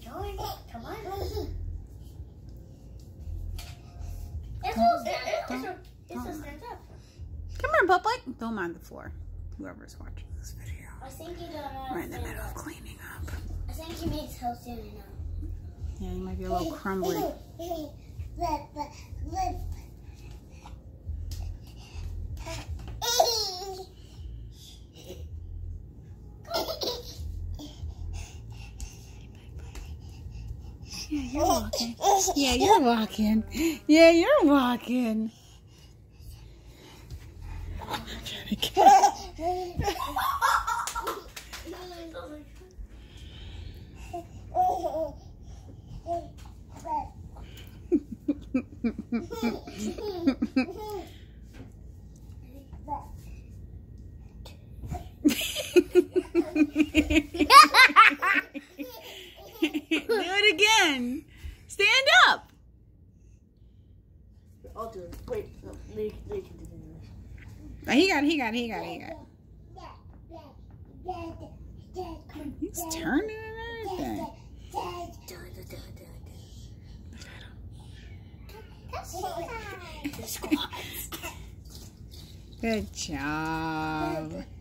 going. Come on. It still stands up. Come here, Public. Don't mind the floor. Whoever's watching this video. I think you don't know. We're in the middle of cleaning up. I think he makes house standing up. Yeah, you might be a little crumbly. Yeah, you're walking. Yeah, you're walking. Yeah, you're walking. I'm trying to get Do it again. Stand up. I'll do it. Wait, no, they can do this. Oh, he got it. He's turning and everything. Good job.